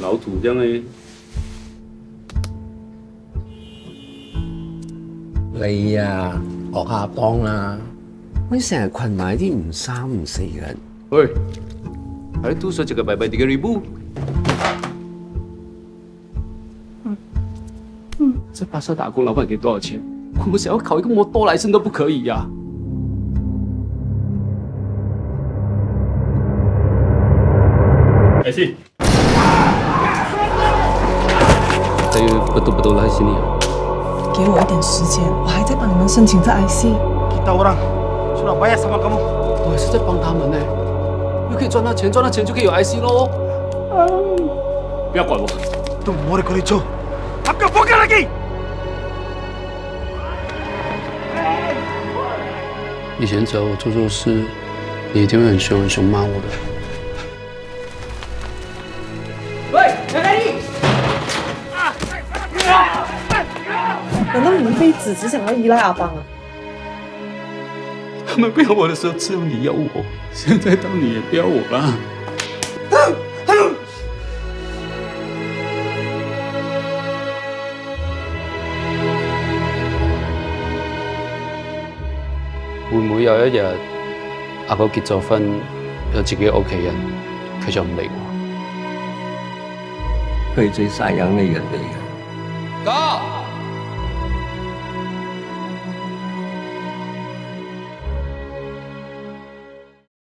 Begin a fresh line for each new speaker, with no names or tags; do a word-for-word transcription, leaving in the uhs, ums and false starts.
老土這樣嘅。
你啊，學下幫啦，你成日群埋啲唔三唔四嘅人。
喂，還是多說幾個白白的個禮物。嗯嗯，在巴剎打工，老闆給多少錢？我想要考一個摩托來生都不可以呀、啊。 I C， 這個不都不都來信你啊？
給我一點時間，我還在幫你們申請這 I C。
Kita orang sudah bayar sama kamu。
我也是在幫他們呢，又可以賺到錢，賺到錢就可以有 I C 咯。不要管我。
都我的可以做，他們放開來！
以前只要我做錯事，你一定會很兇很兇罵我的。
難道你們這一輩子只想要依賴阿邦啊？
他們不要我的時候，只有你要我。現在到你也不要我了。會唔會有一日阿哥結咗婚，有自己嘅屋企人，佢就唔理我？
佢最赡養你人嚟嘅。
哥。